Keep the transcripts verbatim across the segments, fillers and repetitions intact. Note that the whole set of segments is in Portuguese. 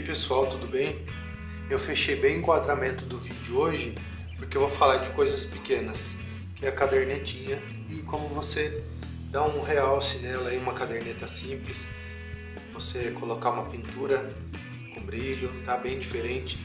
pessoal, tudo bem? Eu fechei bem o enquadramento do vídeo hoje porque eu vou falar de coisas pequenas, que é a cadernetinha e como você dá um realce nela aí, uma caderneta simples, você colocar uma pintura com brilho, tá bem diferente,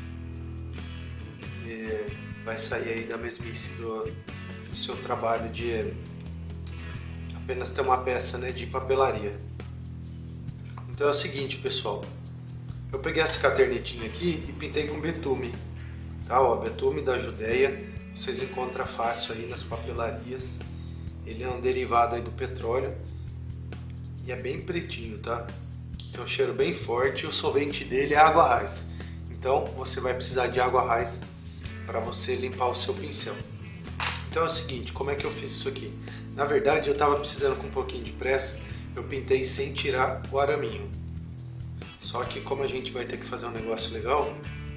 e vai sair aí da mesmice do, do seu trabalho de apenas ter uma peça, né, de papelaria. Então é o seguinte, pessoal, eu peguei essa cadernetinha aqui e pintei com betume, tá? Ó, betume da Judéia, vocês encontram fácil aí nas papelarias. Ele é um derivado aí do petróleo e é bem pretinho, tá? Tem um cheiro bem forte e o solvente dele é água raiz. Então você vai precisar de água raiz para você limpar o seu pincel. Então é o seguinte, como é que eu fiz isso aqui? Na verdade eu estava precisando com um pouquinho de pressa, eu pintei sem tirar o araminho. Só que como a gente vai ter que fazer um negócio legal,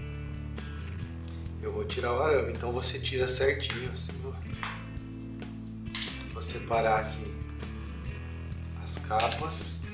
eu vou tirar o arame. Então você tira certinho assim, ó. Vou separar aqui as capas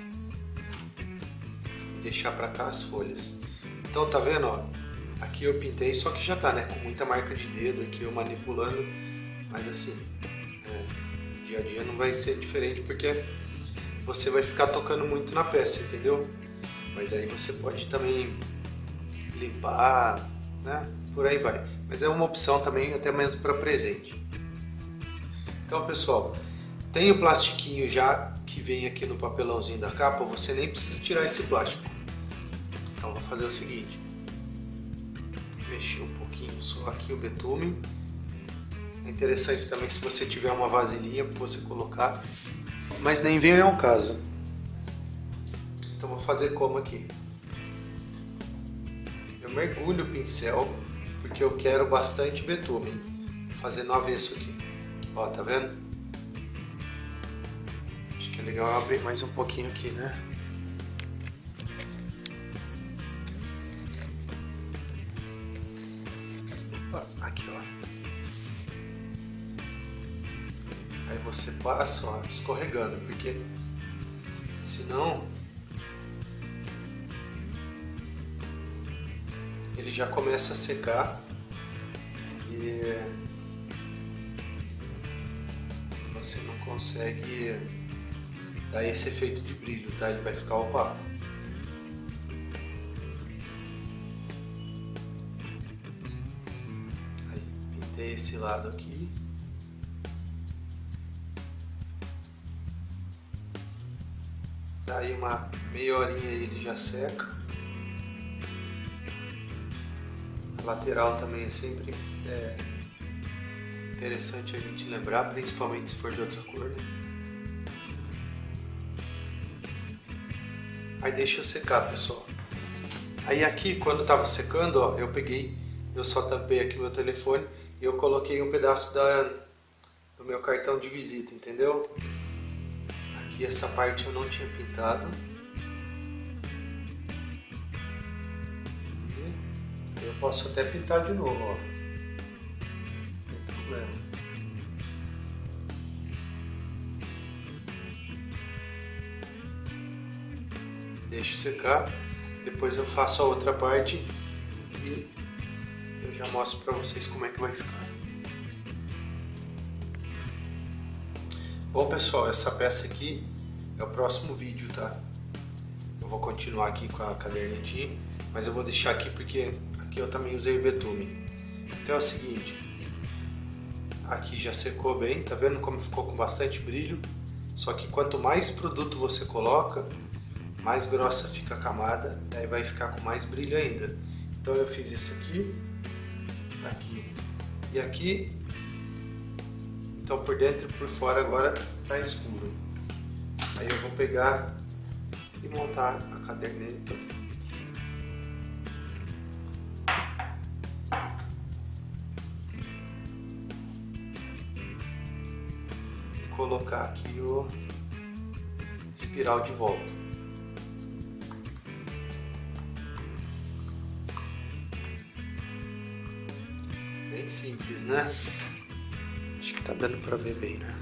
e deixar para cá as folhas. Então tá vendo, ó? Aqui eu pintei, só que já tá, né? Com muita marca de dedo aqui eu manipulando, mas assim, é, dia a dia não vai ser diferente porque você vai ficar tocando muito na peça, entendeu? Mas aí você pode também limpar, né? Por aí vai. Mas é uma opção também até mesmo para presente. Então, pessoal, tem o plastiquinho já que vem aqui no papelãozinho da capa, você nem precisa tirar esse plástico. Então vou fazer o seguinte, mexer um pouquinho só aqui o betume. É interessante também se você tiver uma vasilhinha para você colocar, mas nem vem ao caso. Então vou fazer como aqui. Eu mergulho o pincel porque eu quero bastante betume. Vou fazer no avesso aqui. Ó, tá vendo? Acho que é legal abrir mais um pouquinho aqui, né? Ó, aqui, ó. Aí você passa, ó, escorregando, porque senão ele já começa a secar e você não consegue dar esse efeito de brilho, tá? Ele vai ficar opaco. Aí pintei esse lado aqui. Daí uma meia horinha ele já seca. Lateral também é sempre é, interessante a gente lembrar, principalmente se for de outra cor, né? Aí deixa secar, pessoal. Aí aqui, quando estava secando, ó, eu peguei, eu só tampei aqui meu telefone e eu coloquei um pedaço da, do meu cartão de visita, entendeu? Aqui essa parte eu não tinha pintado. Eu posso até pintar de novo, ó. Não tem problema. Deixo secar, depois eu faço a outra parte e eu já mostro pra vocês como é que vai ficar. Bom, pessoal, essa peça aqui é o próximo vídeo, tá? Eu vou continuar aqui com a cadernetinha, mas eu vou deixar aqui porque aqui eu também usei o betume. Então é o seguinte, aqui já secou bem, tá vendo como ficou com bastante brilho? Só que quanto mais produto você coloca, mais grossa fica a camada, daí vai ficar com mais brilho ainda. Então eu fiz isso aqui, aqui e aqui. Então por dentro e por fora agora tá escuro. Aí eu vou pegar e montar a caderneta. Colocar aqui o espiral de volta. Bem simples, né? Acho que tá dando pra ver bem, né?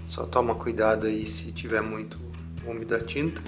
Só toma cuidado aí se tiver muito úmida a tinta.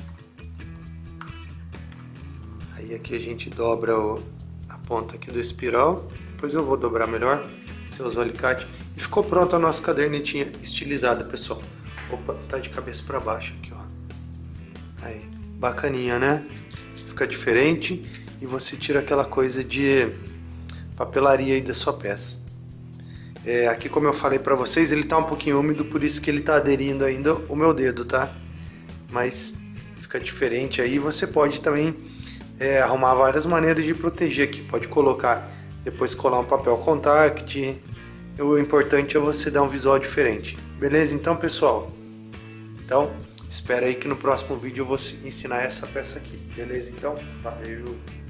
Aí aqui a gente dobra o, a ponta aqui do espiral. Depois eu vou dobrar melhor. Você usa o alicate. E ficou pronta a nossa cadernetinha estilizada, pessoal. Opa, tá de cabeça para baixo aqui, ó. Aí, bacaninha, né? Fica diferente e você tira aquela coisa de papelaria aí da sua peça. É, aqui, como eu falei para vocês, ele tá um pouquinho úmido, por isso que ele tá aderindo ainda o meu dedo, tá? Mas fica diferente aí. Você pode também é, arrumar várias maneiras de proteger aqui. Pode colocar, depois colar um papel contact. O importante é você dar um visual diferente. Beleza? Então, pessoal, então espera aí que no próximo vídeo eu vou ensinar essa peça aqui. Beleza? Então, valeu!